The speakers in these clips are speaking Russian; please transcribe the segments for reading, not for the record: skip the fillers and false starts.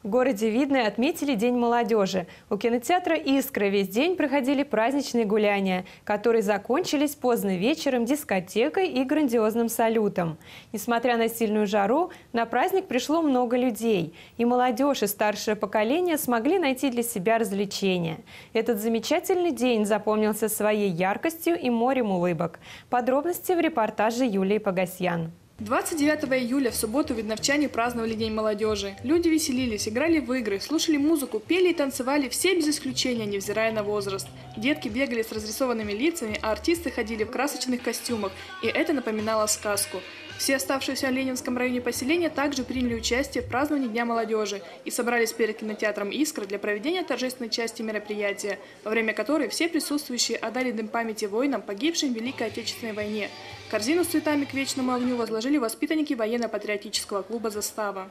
В городе Видное отметили День молодежи. У кинотеатра «Искра» весь день проходили праздничные гуляния, которые закончились поздно вечером дискотекой и грандиозным салютом. Несмотря на сильную жару, на праздник пришло много людей. И молодежь, и старшее поколение смогли найти для себя развлечения. Этот замечательный день запомнился своей яркостью и морем улыбок. Подробности в репортаже Юлии Погосьян. 29 июля в субботу видновчане праздновали День молодежи. Люди веселились, играли в игры, слушали музыку, пели и танцевали все без исключения, невзирая на возраст. Детки бегали с разрисованными лицами, а артисты ходили в красочных костюмах, и это напоминало сказку. Все оставшиеся в Ленинском районе поселения также приняли участие в праздновании Дня молодежи и собрались перед кинотеатром «Искра» для проведения торжественной части мероприятия, во время которой все присутствующие отдали дань памяти воинам, погибшим в Великой Отечественной войне. Корзину с цветами к вечному огню возложили воспитанники военно-патриотического клуба «Застава».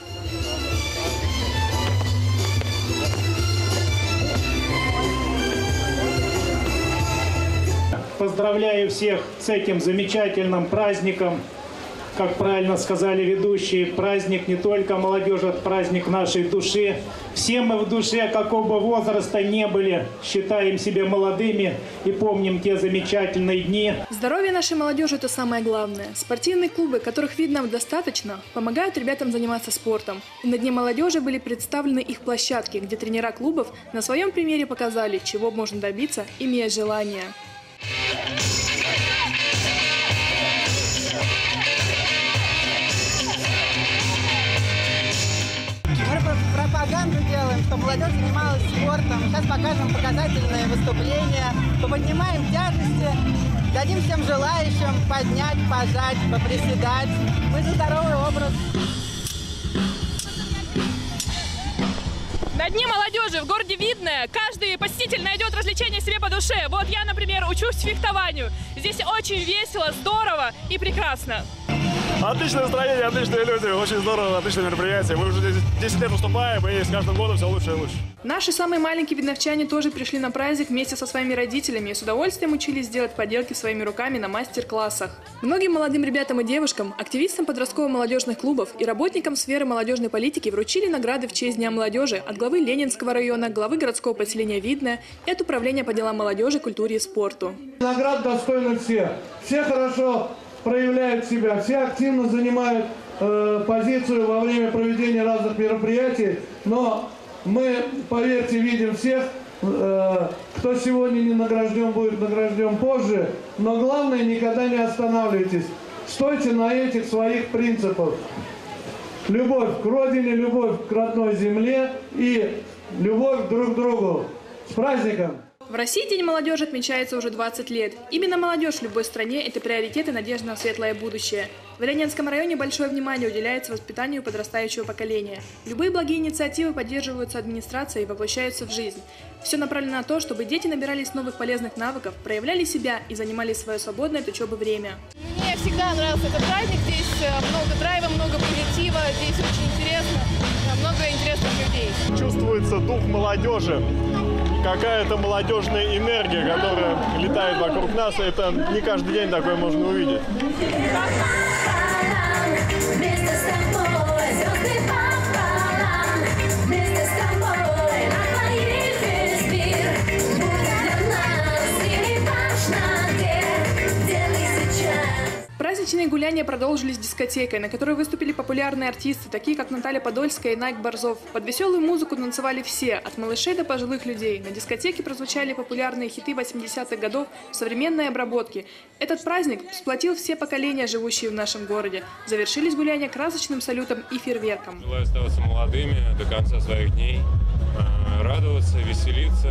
Поздравляю всех с этим замечательным праздником. Как правильно сказали ведущие, праздник не только молодежи, это праздник нашей души. Все мы в душе, какого бы возраста не были, считаем себя молодыми и помним те замечательные дни. Здоровье нашей молодежи – это самое главное. Спортивные клубы, которых видно достаточно, помогают ребятам заниматься спортом. И на Дне молодежи были представлены их площадки, где тренера клубов на своем примере показали, чего можно добиться, имея желание. Пропаганду делаем, чтобы молодежь занималась спортом. Сейчас покажем показательные выступления, поподнимаем тяжести, дадим всем желающим поднять, пожать, поприседать. Мы за здоровый образ. На Дне молодежи в городе Видное каждый посетитель найдет развлечение себе по душе. Вот я, например, учусь фехтованию. Здесь очень весело, здорово и прекрасно. Отличное настроение, отличные люди, очень здорово, отличное мероприятие. Мы уже 10 лет выступаем, и с каждым годом все лучше и лучше. Наши самые маленькие видновчане тоже пришли на праздник вместе со своими родителями и с удовольствием учились делать поделки своими руками на мастер-классах. Многим молодым ребятам и девушкам, активистам подростково-молодежных клубов и работникам сферы молодежной политики вручили награды в честь Дня молодежи от главы Ленинского района, главы городского поселения Видное и от Управления по делам молодежи, культуре и спорту. Наград достойны все. Все хорошо проявляют себя, все активно занимают позицию во время проведения разных мероприятий, но мы, поверьте, видим всех, кто сегодня не награжден, будет награжден позже, но главное, никогда не останавливайтесь, стойте на этих своих принципах. Любовь к родине, любовь к родной земле и любовь друг к другу. С праздником! В России День молодежи отмечается уже 20 лет. Именно молодежь в любой стране – это приоритет и надежда на светлое будущее. В Ленинском районе большое внимание уделяется воспитанию подрастающего поколения. Любые благие инициативы поддерживаются администрацией и воплощаются в жизнь. Все направлено на то, чтобы дети набирались новых полезных навыков, проявляли себя и занимали свое свободное от учебы время. Мне всегда нравился этот праздник. Здесь много драйва, много позитива, здесь очень интересно, много интересных людей. Чувствуется дух молодежи, какая-то молодежная энергия, которая летает вокруг нас. Это не каждый день такое можно увидеть. Праздничные гуляния продолжились дискотекой, на которой выступили популярные артисты, такие как Наталья Подольская и Найк Борзов. Под веселую музыку танцевали все, от малышей до пожилых людей. На дискотеке прозвучали популярные хиты 80-х годов в современной обработке. Этот праздник сплотил все поколения, живущие в нашем городе. Завершились гуляния красочным салютом и фейерверком. Желаю оставаться молодыми до конца своих дней, радоваться, веселиться,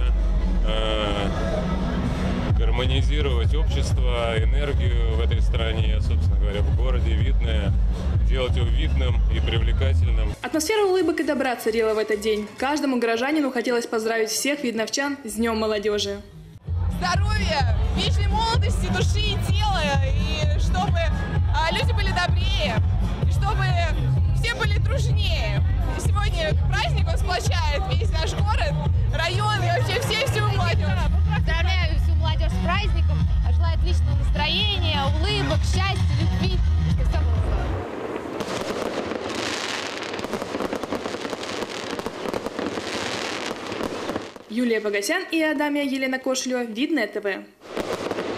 гармонизировать общество, энергию в этой стране, собственно говоря, в городе Видное, делать его видным и привлекательным. Атмосфера улыбок и добра царила в этот день. Каждому горожанину хотелось поздравить всех видновчан с Днем молодежи. Здоровья, вечной молодости, души и тела, и чтобы люди были добрее, и чтобы все были дружнее. И сегодня праздник он сплочает весь наш город, район и вообще всю молодежь. Поздравляю всю молодежь с праздником, желаю отличного настроения, улыбок, счастья, любви, чтобы все было здорово. Юлия Погосян и Адамия Елена Кошелева. Видное ТВ.